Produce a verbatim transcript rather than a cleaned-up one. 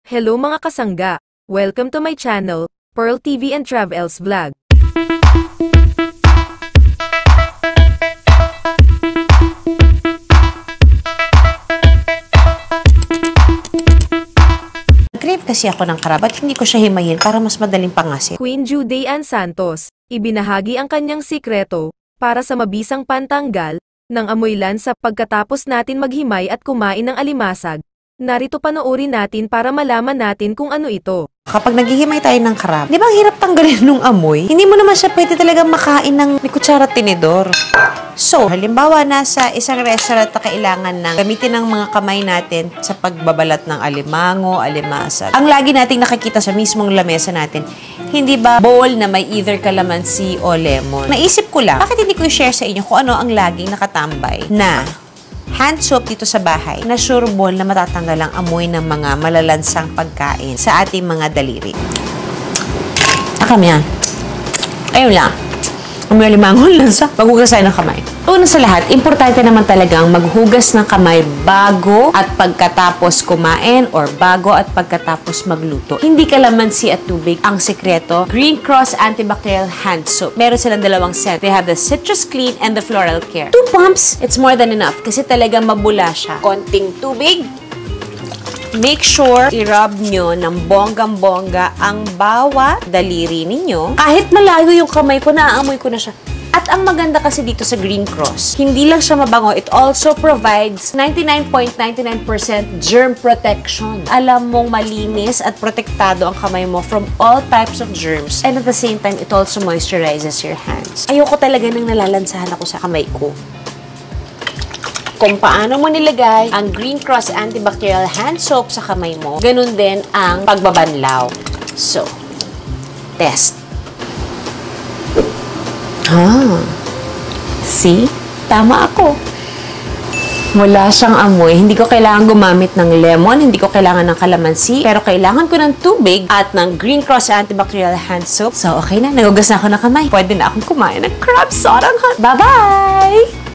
Hello mga kasangga! Welcome to my channel, Pearl T V and Travels Vlog. Nag-crave kasi ako ng crab at hindi ko siya himayin para mas madaling pangasin. Queen Juday Ann Santos, ibinahagi ang kanyang sikreto para sa mabisang pantanggal ng amoylan sa pagkatapos natin maghimay at kumain ng alimasag. Narito panoorin natin para malaman natin kung ano ito. Kapag naghihimay tayo ng crab, di ba ang hirap tanggalin nung amoy? Hindi mo naman siya pwede talagang makain ng may kutsara at tinidor. So, halimbawa, nasa isang restaurant na kailangan ng gamitin ng mga kamay natin sa pagbabalat ng alimango, alimasag. Ang lagi nating nakikita sa mismong lamesa natin, hindi ba bowl na may either calamansi o lemon? Naisip ko lang, bakit hindi ko i-share sa inyo kung ano ang laging nakatambay na hand soap dito sa bahay na sureball na matatanggal ang amoy ng mga malalansang pagkain sa ating mga daliri. Akam yan. Ayun lang. Amoy alimangon lang sa maghugas tayo ng kamay. Una sa lahat, importante naman talagang maghugas ng kamay bago at pagkatapos kumain or bago at pagkatapos magluto. Hindi kalamansi at tubig ang sekreto. Green Cross Antibacterial Hand Soap. Meron silang dalawang scent. They have the Citrus Clean and the Floral Care. Two pumps, it's more than enough kasi talagang mabula siya. Konting tubig. Make sure i-rub nyo ng bonggang-bongga ang bawat daliri ninyo. Kahit malayo yung kamay ko, naaamoy ko na siya. At ang maganda kasi dito sa Green Cross, hindi lang siya mabango, it also provides ninety-nine point nine nine percent germ protection. Alam mong malinis at protektado ang kamay mo from all types of germs. And at the same time, it also moisturizes your hands. Ayoko talaga nang nalalansahan ako sa kamay ko. Kung paano mo nilagay ang Green Cross Antibacterial Hand Soap sa kamay mo, ganun din ang pagbabanlaw. So, test. Ah, see? Tama ako. Wala siyang amoy. Hindi ko kailangan gumamit ng lemon, hindi ko kailangan ng kalamansi, pero kailangan ko ng tubig at ng Green Cross Antibacterial Hand Soap. So, okay na. Nagugas na ako ng kamay. Pwede na akong kumain ng crab soda. Bye-bye!